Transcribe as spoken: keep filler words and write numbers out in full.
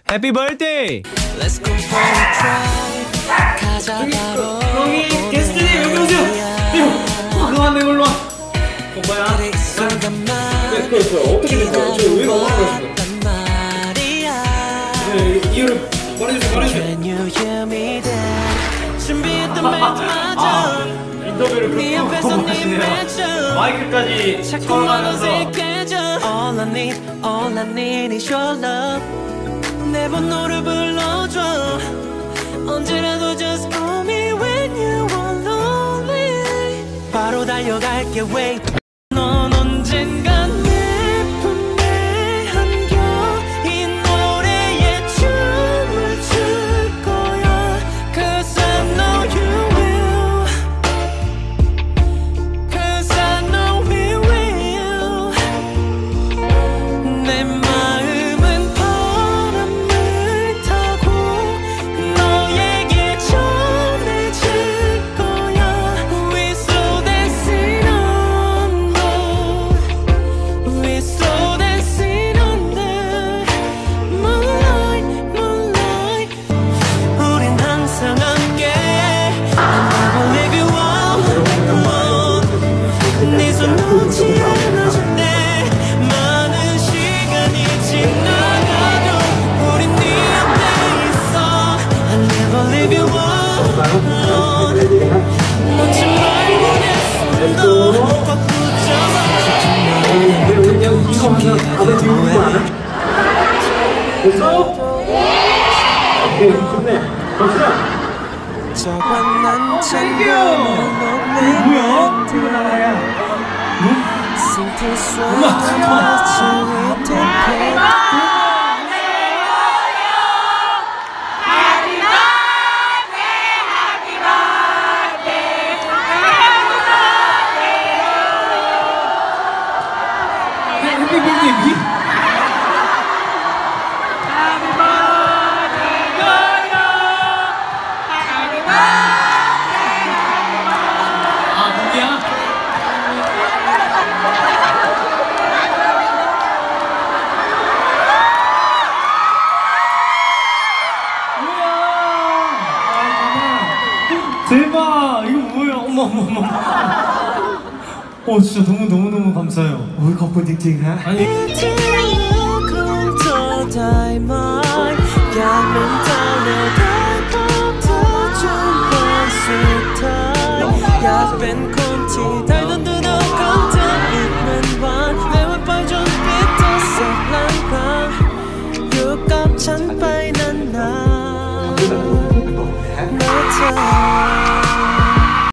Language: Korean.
해피 버스데이. 여기 게스트님 여기 오세요. 이거 그만 이걸로 와. 오빠야. 네, 그렇죠. 어떻게 됐어요? 저 왜 원하는 거예요? 네, 이유를 말해주세요. 말해주세요. 아, 인터뷰를 그렇게 하시네요. 마이크까지 처음하면서. All I need, all I need is your love. 내 번호를 불러줘. 언제라도 just call me when you are lonely. 바로 달려갈게 wait. 넌 언젠가 내 품에 안겨 이 노래에 춤을 출 거야. Cause I know you will. Cause I know we will. 내 마음은 바람을 타고 너에게 전해질 거야. We slow dancing on the We slow dancing on the moonlight, moonlight. 우린 항상 함께 I never leave you alone. 네 손 놓지 않아 절대. 많은 시간이 지나가도 우린 네 옆에 있어. I never leave you alone. 놓지 말고 내 손도 꽉 붙잡아. 우리 그냥 이거 하면 다들 뒤오는 거 알아? 됐어? 오케이, 좋네. 갑시다. 저건 난 땡큐! 뭐야? 이거 나와야. Simple sweet to 해피 버스데이. 아, 거기야? 대박! 이거 뭐예요? 어머 어머 어머. 어 진짜 너무 너무 너무 감사해요. 어 갖고 띵띵 해? 아니 อยากเป็นคนที่ได้โดนดูดของเธออีกเป็นวันแม้ว่าไปจนปิดเธอสักล้านครั้งอยู่กับฉันไปนานๆนะเธอ